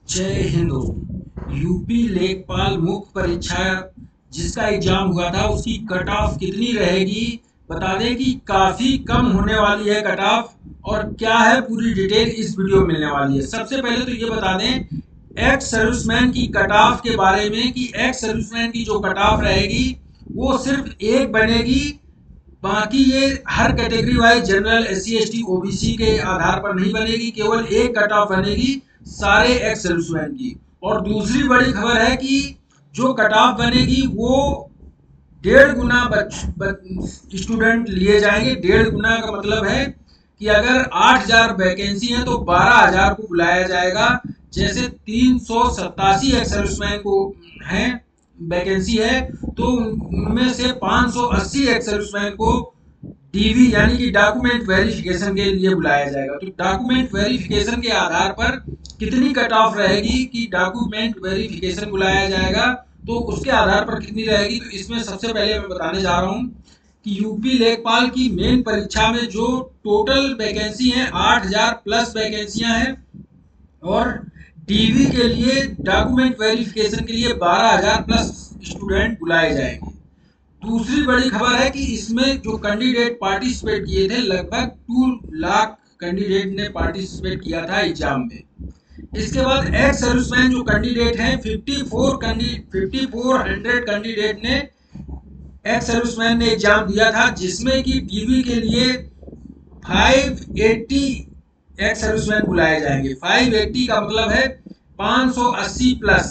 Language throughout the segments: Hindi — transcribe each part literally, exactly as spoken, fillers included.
जय हिंद दोस्तों। यूपी लेखपाल मुख्य परीक्षा जिसका एग्जाम हुआ था उसकी कट ऑफ कितनी रहेगी बता दें कि काफ़ी कम होने वाली है कट ऑफ। और क्या है पूरी डिटेल इस वीडियो में मिलने वाली है। सबसे पहले तो ये बता दें एक्स सर्विसमैन की कट ऑफ के बारे में कि एक्स सर्विसमैन की जो कट ऑफ रहेगी वो सिर्फ एक बनेगी। बाकी ये हर category wise general S C S T O B C के आधार पर नहीं बनेगी, केवल एक कट ऑफ बनेगी सारे एक्स सर्विसमैन की। और दूसरी बड़ी खबर है कि जो कट ऑफ बनेगी वो डेढ़ गुना स्टूडेंट लिए जाएंगे। डेढ़ गुना का मतलब है कि अगर आठ हजार वैकेंसी है तो बारह हजार को बुलाया जाएगा। जैसे तीन सौ सत्तासी एक्स सर्विसमैन को हैं वैकेंसी है तो उनमें से पाँच सौ अस्सी एक्स सर्विसमैन को डीवी यानी कि डॉक्यूमेंट वेरिफिकेशन के लिए बुलाया जाएगा। तो डॉक्यूमेंट वेरिफिकेशन के आधार पर कितनी कट ऑफ रहेगी कि डॉक्यूमेंट वेरिफिकेशन बुलाया जाएगा तो उसके आधार पर कितनी रहेगी। तो इसमें सबसे पहले मैं बताने जा रहा हूँ कि यूपी लेखपाल की मेन परीक्षा में जो टोटल वैकेंसी है आठ हजार प्लस वैकेंसियां हैं और डीवी के लिए डॉक्यूमेंट वेरिफिकेशन के लिए बारह हजार प्लस स्टूडेंट बुलाए जाएंगे। दूसरी बड़ी खबर है कि इसमें जो कैंडिडेट पार्टिसिपेट किए थे लगभग टू लाख कैंडिडेट ने पार्टिसिपेट किया था एग्जाम में। इसके बाद एक्स सर्विसमैन जो कैंडिडेट हैं fifty four fifty four hundred candidate ने एक्स सर्विसमैन ने एग्जाम दिया था, जिसमें कि डीवी के लिए फाइव एटी एक्स सर्विसमैन बुलाए जाएंगे। फाइव एटी का मतलब है पाँच सौ अस्सी प्लस।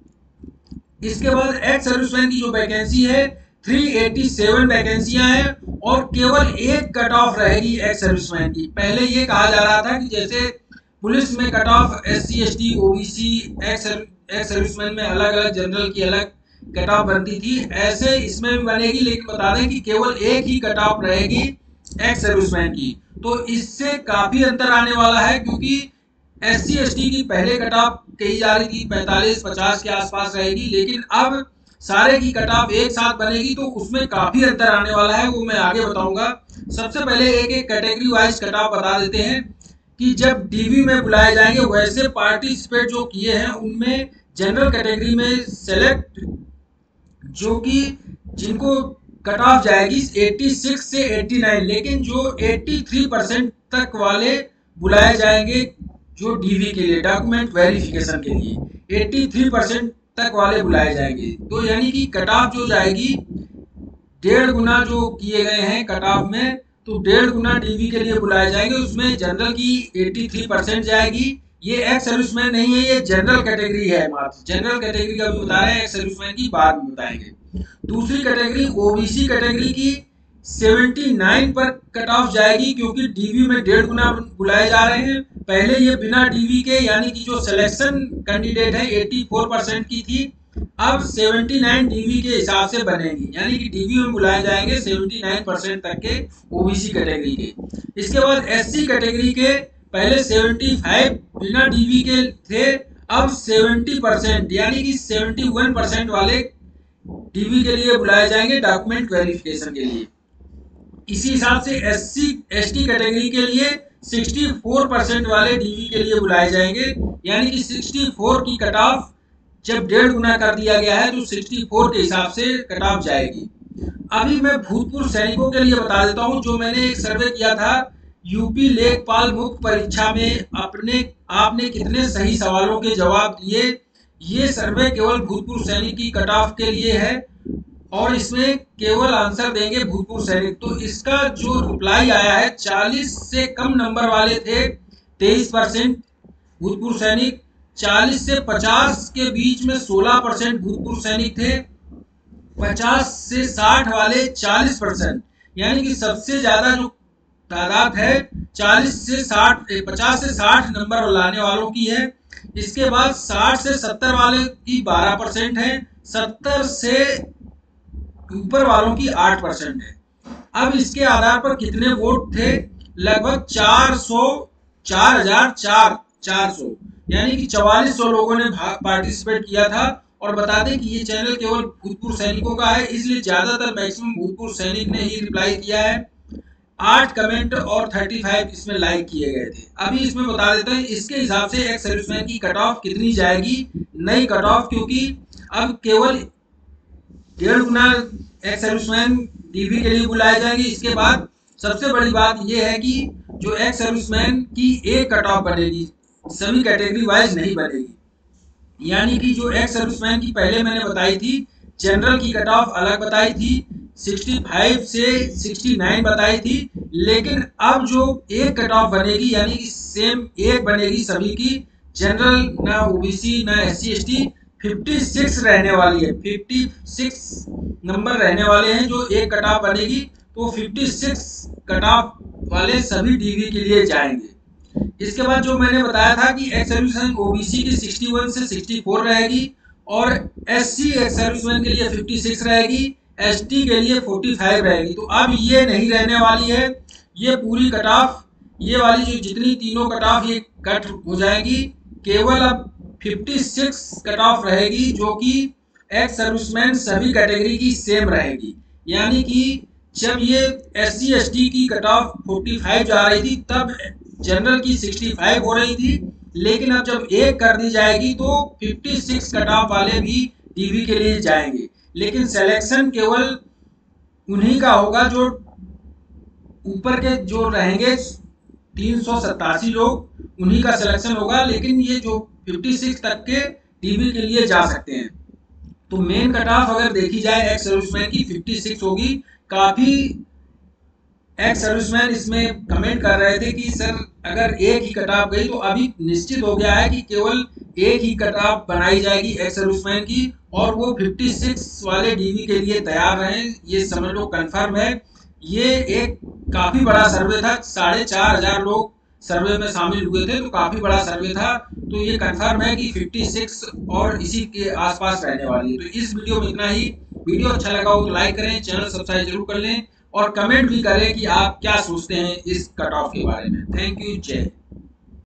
इसके बाद एक्स सर्विसमैन की जो वैकेंसी है तीन सौ सत्तासी वैकेंसियां हैं और केवल एक कट ऑफ रहेगी एक्स सर्विसमैन की। पहले ये कहा जा रहा था कि जैसे पुलिस में cut off S C S T O B C ex serviceman में अलग अलग, जनरल की अलग कट ऑफ बनती थी, ऐसे इसमें भी बनेगी। लेकिन बता दें कि केवल एक ही कट ऑफ रहेगी एक्स सर्विसमैन की। तो इससे काफी अंतर आने वाला है क्योंकि एस सी एस टी की पहले कट ऑफ कही जा रही थी पैंतालीस पचास के आसपास रहेगी, लेकिन अब सारे की कट ऑफ एक साथ बनेगी तो उसमें काफी अंतर आने वाला है, वो मैं आगे बताऊंगा। सबसे पहले एक एक कैटेगरी वाइज कट ऑफ बता देते हैं कि जब डीवी में बुलाए जाएंगे वैसे पार्टिसिपेट जो किए हैं उनमें जनरल कैटेगरी में सेलेक्ट जो कि जिनको कट ऑफ जाएगी छियासी से नवासी, लेकिन जो तिरासी परसेंट तक वाले बुलाए जाएंगे जो डीवी के लिए डॉक्यूमेंट वेरिफिकेशन के लिए तिरासी परसेंट तक वाले बुलाए जाएंगे। तो यानी कि कट ऑफ जो जाएगी डेढ़ गुना जो किए गए हैं कट ऑफ में, तो डेढ़ गुना डीवी के लिए बुलाए जाएंगे। उसमें जनरल की तिरासी परसेंट जाएगी। ये एक्स सर्विसमैन नहीं है, ये जनरल कैटेगरी है। मात्र जनरल कैटेगरी का भी बता रहे हैं, एक्स सर्विसमैन की बाद में बताएंगे। दूसरी कैटेगरी ओबीसी कैटेगरी की उन्यासी पर कट ऑफ जाएगी क्योंकि डीवी में डेढ़ गुना बुलाए जा रहे हैं। पहले ये बिना डीवी के यानी कि जो सिलेक्शन कैंडिडेट है चौरासी परसेंट की थी, अब उन्यासी डीवी के हिसाब से बनेगी, यानी कि डीवी में बुलाए जाएंगे उन्यासी परसेंट तक के ओबीसी कैटेगरी के। इसके बाद एससी कैटेगरी के पहले पचहत्तर बिना डीवी के थे, अब सत्तर परसेंट यानी कि इकहत्तर परसेंट वाले डीवी के लिए बुलाए जाएंगे डॉक्यूमेंट वेरिफिकेशन के लिए। इसी हिसाब से एससी एसटी कैटेगरी के लिए चौंसठ परसेंट वाले डीवी के लिए बुलाए जाएंगे, यानी कि चौंसठ की कट ऑफ जब डेढ़ गुना कर दिया गया है तो चौंसठ के हिसाब से कट ऑफ जाएगी। अभी मैं भूतपूर्व सैनिकों के लिए बता देता हूं, जो मैंने एक सर्वे किया था यूपी लेखपाल मुख्य परीक्षा में अपने आपने कितने सही सवालों के जवाब दिए। ये सर्वे केवल भूतपूर्व सैनिक की कट ऑफ के लिए है और इसमें केवल आंसर देंगे भूतपूर्व सैनिक। तो इसका जो रिप्लाई आया है चालीस से कम नंबर वाले थे तेईस परसेंट भूतपूर्व सैनिक, चालीस से पचास के बीच में सोलह परसेंट भूतपूर्व सैनिक थे, पचास से साठ वाले चालीस परसेंट, यानी कि सबसे ज्यादा जो तादाद है चालीस से साठ पचास से साठ नंबर लाने वालों की है। इसके बाद साठ से सत्तर वाले की बारह परसेंट है, सत्तर से ऊपर वालों की आठ परसेंट है। अब इसके आधार पर कितने वोट थे, लगभग चार सौ चार हजार चार चार सौ यानी कि चौवालीस सौ लोगों ने पार्टिसिपेट किया था। और बता दें कि ये चैनल केवल भूतपूर्व सैनिकों का है, इसलिए ज्यादातर मैक्सिमम भूतपूर्व सैनिक ने ही रिप्लाई किया है। आठ कमेंट और पैंतीस इसमें लाइक किए गए थे। अभी इसमें बता देते हैं इसके हिसाब से एक्स सर्विसमैन की कट ऑफ कितनी जाएगी, नई कट ऑफ, क्योंकि अब केवल डेढ़ गुना एक्स सर्विसमैन डीवी के लिए बुलाए जाएंगे। इसके बाद सबसे बड़ी बात यह है कि जो एक्स सर्विसमैन की एक कट ऑफ बनेगी, सभी कैटेगरी वाइज नहीं बनेगी। यानी कि जो एक्स सर्विसमैन की पहले मैंने बताई थी, जनरल की कट ऑफ अलग बताई थी, पैंसठ से उनहत्तर बताई थी, लेकिन अब जो एक कट ऑफ बनेगी यानी कि सेम एक बनेगी सभी की, जनरल ना ओबीसी ना एससी एसटी, छप्पन रहने वाली है, छप्पन नंबर रहने वाले हैं जो एक कट ऑफ बनेगी। तो छप्पन कट ऑफ वाले सभी डीवी के लिए जाएंगे। इसके बाद जो मैंने बताया था कि एक्स सर्विसमैन ओबीसी की इकसठ से चौंसठ रहेगी और एससी एक्स सर्विसमैन के लिए छप्पन रहेगी, एसटी के लिए पैंतालीस रहेगी। तो अब ये नहीं रहने वाली है, ये पूरी कट ऑफ, ये वाली जो जितनी तीनों कट ऑफ ये कट हो जाएगी, केवल अब छप्पन कट ऑफ रहेगी जो कि एक्स सर्विसमैन सभी कैटेगरी की सेम रहेगी। यानी कि जब ये एससी एसटी की कट ऑफ पैंतालीस जा रही थी तब जनरल की पैंसठ हो रही थी, लेकिन अब जब एक कर दी जाएगी तो छप्पन कट ऑफ वाले भी डीवी के लिए जाएंगे। लेकिन सिलेक्शन केवल उन्हीं का होगा जो ऊपर के जो रहेंगे तीन सौ सत्तासी लोग, उन्हीं का सिलेक्शन होगा। लेकिन ये जो छप्पन तक के डीवी के लिए जा सकते हैं। तो मेन कट ऑफ अगर देखी जाए एक्स सर्विसमैन की छप्पन होगी। काफी एक्स सर्विसमैन इसमें कमेंट कर रहे थे कि सर अगर एक ही कट ऑफ गई, तो अभी निश्चित हो गया है कि केवल एक ही कट ऑफ बनाई जाएगी एक्स सर्विसमैन की, और वो छप्पन वाले डीवी के लिए तैयार रहें, ये समझ लो कंफर्म है। ये एक काफी बड़ा सर्वे था, साढ़े चार हजार लोग सर्वे में शामिल हुए थे, तो काफी बड़ा सर्वे था। तो ये कंफर्म है कि छप्पन और इसी के आसपास रहने वाली है। तो इस वीडियो में इतना ही। वीडियो अच्छा लगा हो तो लाइक करें, चैनल सब्सक्राइब जरूर कर लें और कमेंट भी करें कि आप क्या सोचते हैं इस कट ऑफ के बारे में। थैंक यू, जय।